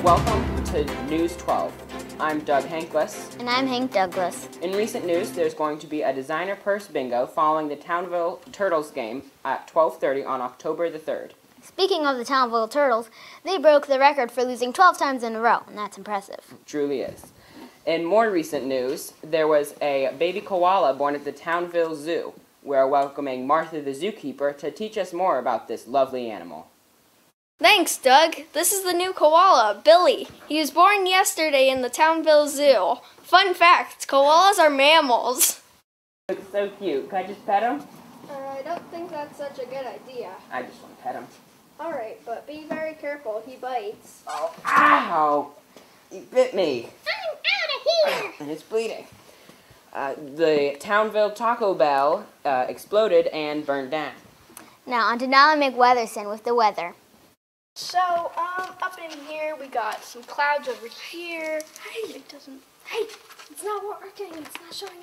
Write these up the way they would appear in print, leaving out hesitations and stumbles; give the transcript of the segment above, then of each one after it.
Welcome to News 12. I'm Doug Hankless. And I'm Hank Douglas. In recent news, there's going to be a designer purse bingo following the Townville Turtles game at 12:30 on October the 3rd. Speaking of the Townville Turtles, they broke the record for losing 12 times in a row, and that's impressive. It truly is. In more recent news, there was a baby koala born at the Townville Zoo. We're welcoming Martha the zookeeper to teach us more about this lovely animal. Thanks, Doug. This is the new koala, Billy. He was born yesterday in the Townville Zoo. Fun fact, koalas are mammals. Looks so cute. Can I just pet him? I don't think that's such a good idea. I just want to pet him. Alright, but be very careful. He bites. Oh, ow! He bit me. I'm out of here! And it's bleeding. The Townville Taco Bell exploded and burned down. Now on to Nala McWeatherson with the weather. So, up in here, we got some clouds over here. Hey, it's not working. It's not showing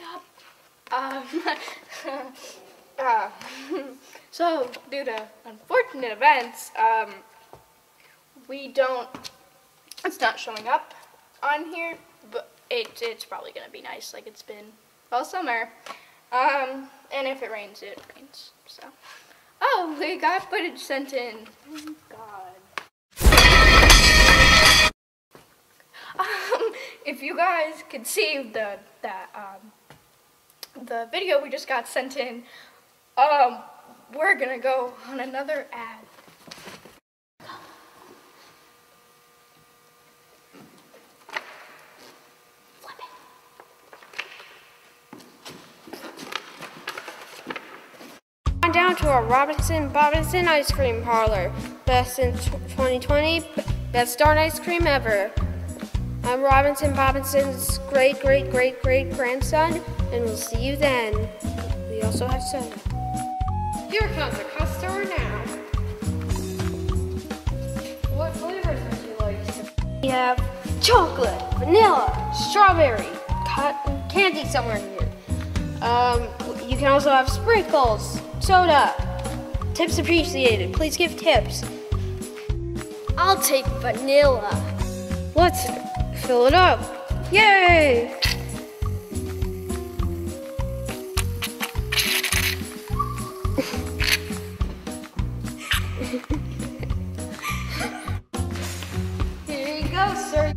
up. So, due to unfortunate events, it's not showing up on here, but it's probably going to be nice like it's been all summer. And if it rains, it rains, so. Oh, we got footage sent in. Oh, God. If you guys could see the video we just got sent in, we're gonna go on another ad. Down to our Robinson ice cream parlor. Best in 2020, best darn ice cream ever. I'm Robinson's great grandson, and we'll see you then. We also have soda. Here comes a customer now. What flavors would you like? We have chocolate, vanilla, strawberry, candy somewhere in here. You can also have sprinkles. Soda. Tips appreciated. Please give tips. I'll take vanilla. Let's fill it up. Yay! Here you go, sir.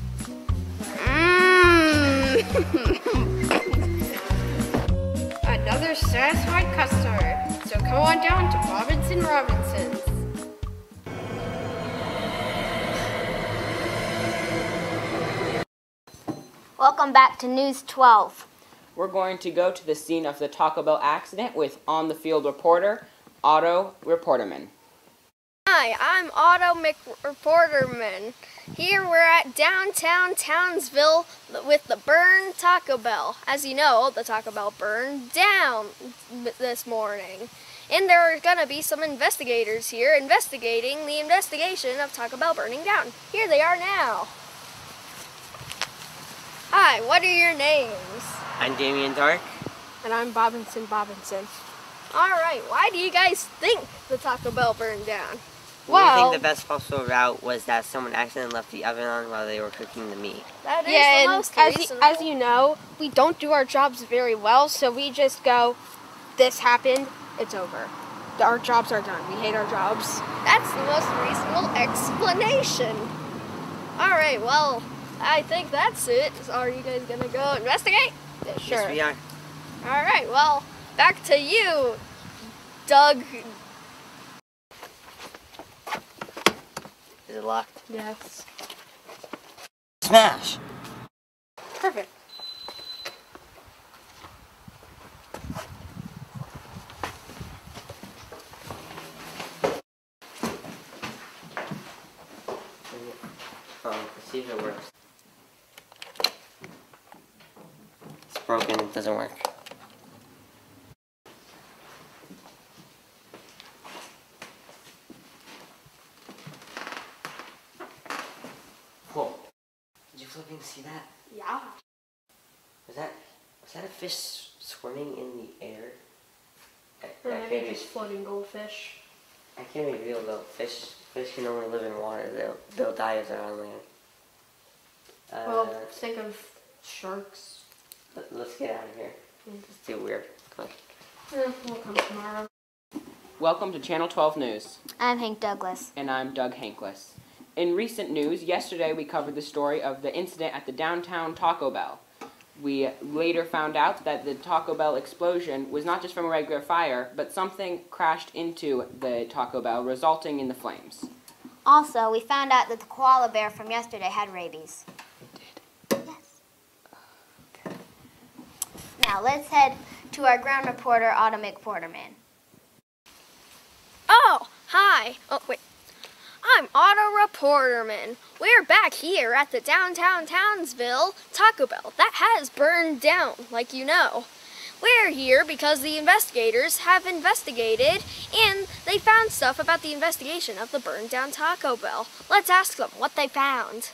Another satisfied customer. So come on down to Robinson's. Welcome back to News 12. We're going to go to the scene of the Taco Bell accident with on-the-field reporter, Otto Reporterman. Hi, I'm Otto McReporterman. Here we're at downtown Townsville with the burned Taco Bell. As you know, the Taco Bell burned down this morning. And there are going to be some investigators here investigating the investigation of Taco Bell burning down. Here they are now. Hi, what are your names? I'm Damian Dark. And I'm Bobinson. Alright, why do you guys think the Taco Bell burned down? I think the best possible route was that someone accidentally left the oven on while they were cooking the meat. That is the most reasonable. As you know, we don't do our jobs very well, so we just go, this happened, it's over. Our jobs are done. We hate our jobs. That's the most reasonable explanation. Alright, well, I think that's it. So are you guys going to go investigate? Yeah, sure. Yes, we are. Alright, well, back to you, Doug. Is it locked? Yes. Smash! Perfect. Let's see if it works. It's broken, it doesn't work. Whoa. Did you flipping see that? Yeah. Was that a fish swimming in the air? Or maybe just floating goldfish. I can't be real though. Fish Fish can only live in water. They'll die if they're on land. Well, think of sharks. Let's get out of here. It's too weird. Come on. We'll come tomorrow. Welcome to Channel 12 News. I'm Hank Douglas. And I'm Doug Hankless. In recent news, yesterday we covered the story of the incident at the downtown Taco Bell. We later found out that the Taco Bell explosion was not just from a regular fire, but something crashed into the Taco Bell, resulting in the flames. Also, we found out that the koala bear from yesterday had rabies. Yes. Okay. Now, let's head to our ground reporter, Otto McPorterman. Oh, hi. Oh, wait. I'm Otto Reporterman. We're back here at the downtown Townsville Taco Bell that has burned down, like you know. We're here because the investigators have investigated and they found stuff about the investigation of the burned down Taco Bell. Let's ask them what they found.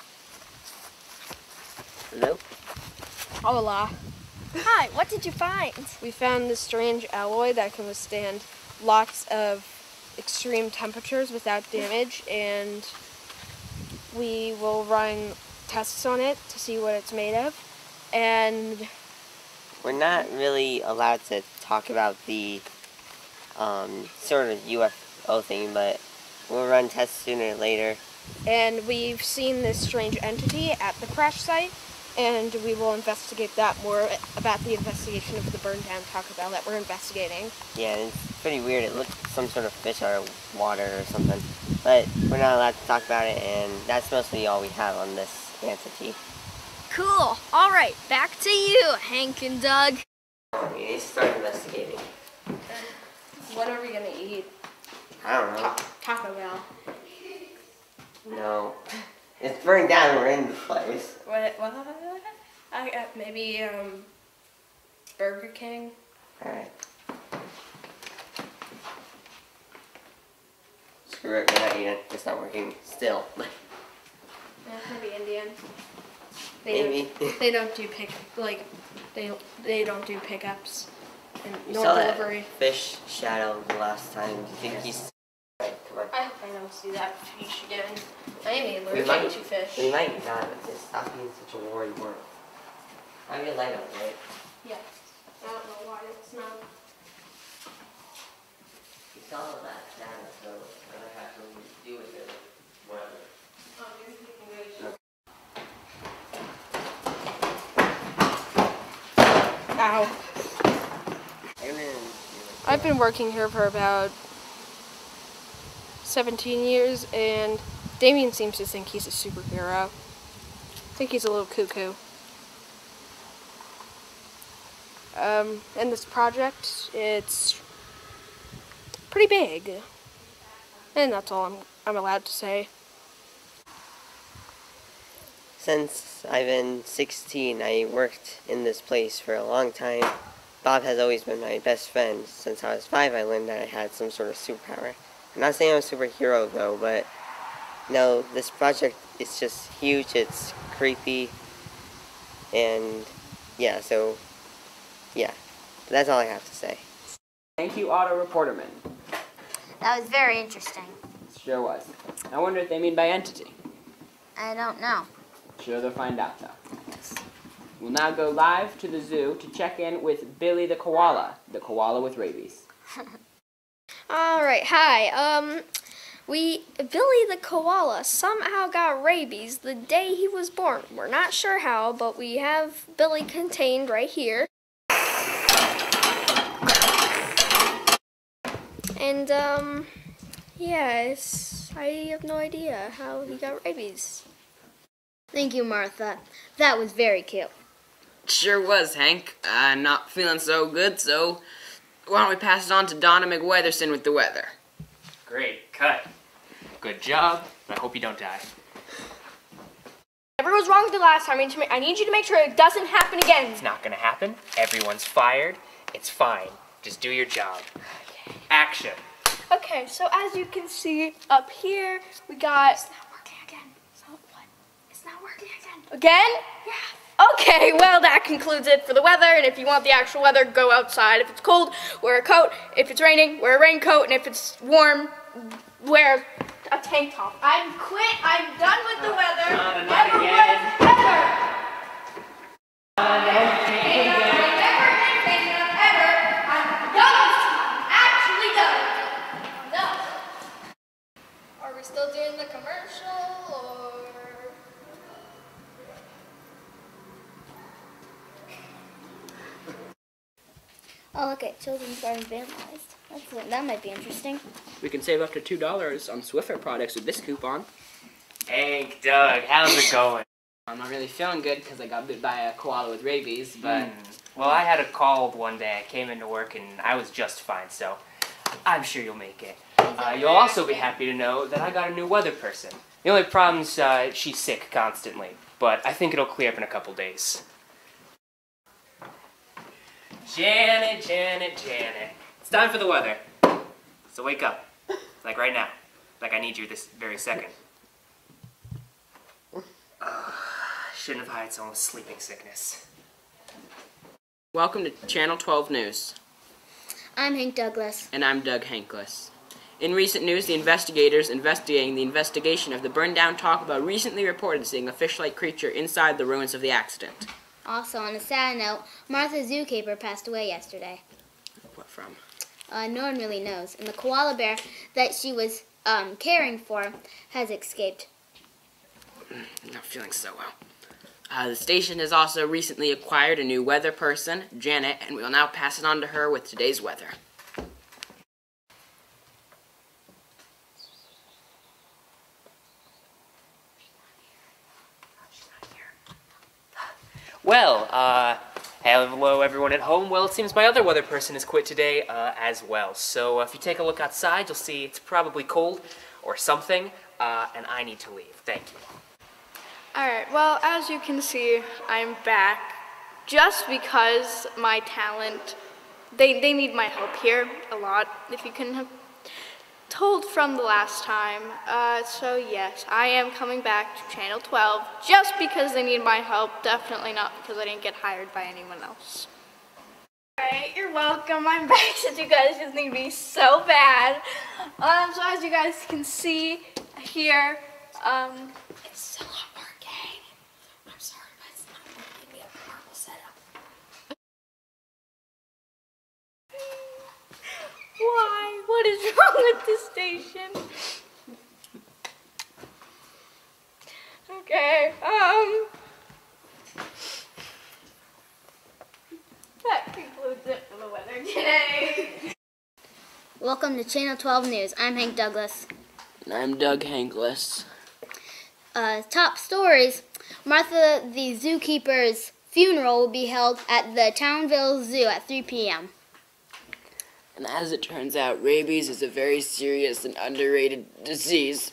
Hello? Hola. Hi, what did you find? We found this strange alloy that can withstand lots of extreme temperatures without damage, and we will run tests on it to see what it's made of. And We're not really allowed to talk about the sort of UFO thing, but we'll run tests sooner or later. and we've seen this strange entity at the crash site, and we will investigate that more about the investigation of the burned down Taco Bell that we're investigating. Yeah, it's pretty weird. It looked like some sort of fish out of water or something. But we're not allowed to talk about it, and that's mostly all we have on this entity. Cool. All right, back to you, Hank and Doug. We need to start investigating. What are we gonna eat? I don't know. Taco Bell. No. It's burned down. We're in the place. What? Maybe Burger King. Alright. Screw it. We're not eating it. It's not working still. Yeah, maybe Indian. Maybe. They don't do they don't do pickups and You nor saw delivery. that fish shadow the last time. Do you think he's... Right, come on. I hope I don't see that fish again. I am allergic might- to fish. We might not. Just stop being such a worried world. I have your light on, right? Yeah. I don't know why it's not. You saw that shadow, so I don't have to do with it. Whatever. Oh, maybe we can go. Ow. I've been working here for about 17 years, and Damien seems to think he's a superhero. I think he's a little cuckoo. And this project, it's pretty big. And that's all I'm allowed to say. Since I've been 16, I worked in this place for a long time. Bob has always been my best friend. Since I was 5, I learned that I had some sort of superpower. I'm not saying I'm a superhero though, but no, this project is just huge, it's creepy, and yeah, so yeah, that's all I have to say. Thank you, Otto Reporterman. That was very interesting. Sure was. I wonder what they mean by entity. I don't know. Sure they'll find out, though. We'll now go live to the zoo to check in with Billy the koala with rabies. All right, hi. Billy the koala somehow got rabies the day he was born. We're not sure how, but we have Billy contained right here. And, yes, I have no idea how he got rabies. Thank you, Martha. That was very cute. Sure was, Hank. I'm not feeling so good, so why don't we pass it on to Donna McWeatherson with the weather? Great, cut. Good job. I hope you don't die. Whatever was wrong with the last time, I need you to make sure it doesn't happen again. It's not gonna happen. Everyone's fired. It's fine. Just do your job. Action. Okay, so as you can see up here, we got... It's not working again. So what? It's not working again. Again? Yeah. Okay, well that concludes it for the weather, and if you want the actual weather, go outside. If it's cold, wear a coat. If it's raining, wear a raincoat, and if it's warm, wear a tank top. I'm quit. I'm done with the weather. Not Never again. was ever. Never been tank top ever. I'm done. I'm actually done. I'm done. Are we still doing the commercial or? Oh, look at Children's Garden vandalized. That might be interesting. We can save up to $2 on Swiffer products with this coupon. Hank, Doug, how's it going? I'm not really feeling good because I got bit by a koala with rabies, but... Well, I had a cold one day. I came into work and I was just fine, so I'm sure you'll make it. You'll also be happy to know that I got a new weather person. The only problem's she's sick constantly, but I think it'll clear up in a couple days. Janet, Janet, Janet. It's time for the weather. So wake up. Like right now. Like I need you this very second. Shouldn't have hired someone with sleeping sickness. Welcome to Channel 12 News. I'm Hank Douglas. And I'm Doug Hankless. In recent news, the investigators investigating the investigation of the burned-down Taco Bell recently reported seeing a fish-like creature inside the ruins of the accident. Also, on a sad note, Martha Zookeeper passed away yesterday. What from? No one really knows. And the koala bear that she was caring for has escaped. I'm not feeling so well. The station has also recently acquired a new weather person, Janet, and we'll now pass it on to her with today's weather. Well, hello everyone at home. Well, it seems my other weather person has quit today as well. So if you take a look outside, you'll see it's probably cold or something, and I need to leave. Thank you. Alright, well, as you can see, I'm back just because my talent, they need my help here a lot, if you can have told from the last time. So yes, I am coming back to Channel 12 just because they need my help, definitely not because I didn't get hired by anyone else. Alright, you're welcome. I'm back since you guys just need me so bad. So as you guys can see here, it's still not working. I'm sorry, but it's not working. We have a normal setup. Why? What is wrong with this station? Okay, that concludes it for the weather today. Welcome to Channel 12 News. I'm Hank Douglas. And I'm Doug Hankless. Top stories. Martha the Zookeeper's funeral will be held at the Townville Zoo at 3 p.m. And as it turns out, rabies is a very serious and underrated disease.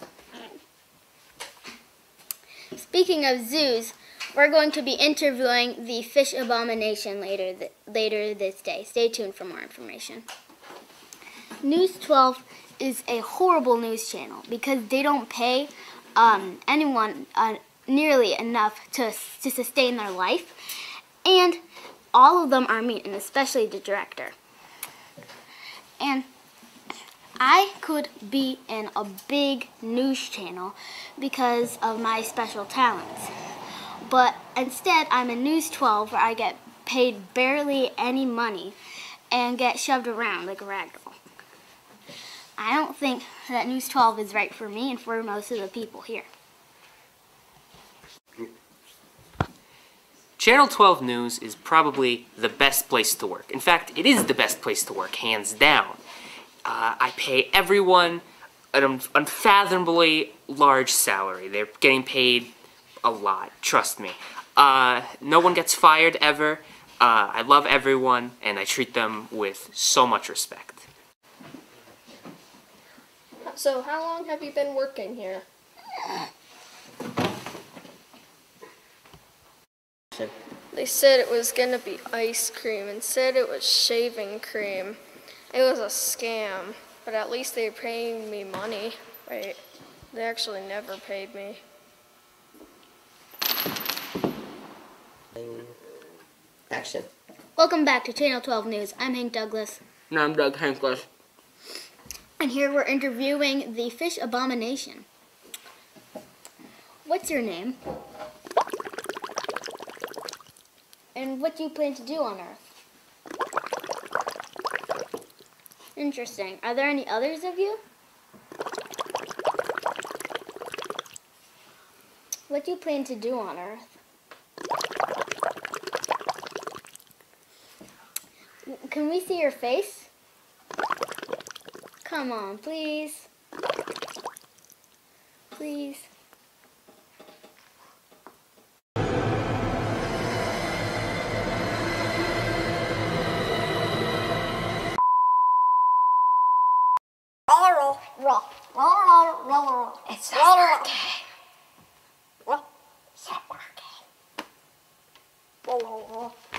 Speaking of zoos, we're going to be interviewing the fish abomination later this day. Stay tuned for more information. News 12 is a horrible news channel because they don't pay anyone nearly enough to sustain their life, and all of them are mean, and especially the director. And I could be in a big news channel because of my special talents. But instead, I'm in News 12 where I get paid barely any money and get shoved around like a ragdoll. I don't think that News 12 is right for me and for most of the people here. Channel 12 News is probably the best place to work. In fact, it is the best place to work, hands down. I pay everyone an unfathomably large salary. They're getting paid a lot, trust me. No one gets fired ever. I love everyone, and I treat them with so much respect. So how long have you been working here? They said it was gonna be ice cream and said it was shaving cream. It was a scam, but at least they're paying me money. Wait, they actually never paid me. Action. Welcome back to Channel 12 News. I'm Hank Douglas. And I'm Doug Hankless. And here we're interviewing the fish abomination. What's your name? And what do you plan to do on Earth? Interesting. Are there any others of you? What do you plan to do on Earth? Can we see your face? Come on, please. Please. It's not working. It's not working.